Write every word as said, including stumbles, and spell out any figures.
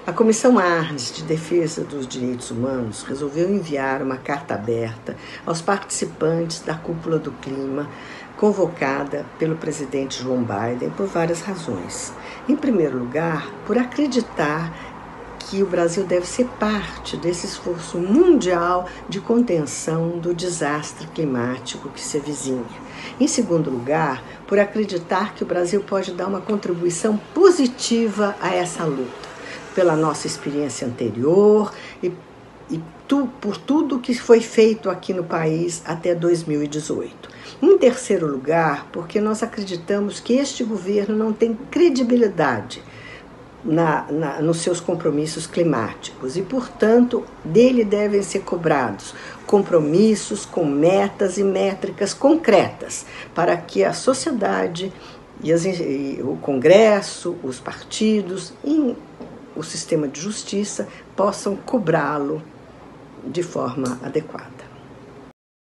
A Comissão Arnes de Defesa dos Direitos Humanos resolveu enviar uma carta aberta aos participantes da Cúpula do Clima, convocada pelo presidente Joe Biden por várias razões. Em primeiro lugar, por acreditar que o Brasil deve ser parte desse esforço mundial de contenção do desastre climático que se avizinha. Em segundo lugar, por acreditar que o Brasil pode dar uma contribuição positiva a essa luta, pela nossa experiência anterior e, e tu, por tudo que foi feito aqui no país até dois mil e dezoito. Em terceiro lugar, porque nós acreditamos que este governo não tem credibilidade na, na, nos seus compromissos climáticos e, portanto, dele devem ser cobrados compromissos com metas e métricas concretas para que a sociedade, e, as, e o Congresso, os partidos e o sistema de justiça possam cobrá-lo de forma adequada.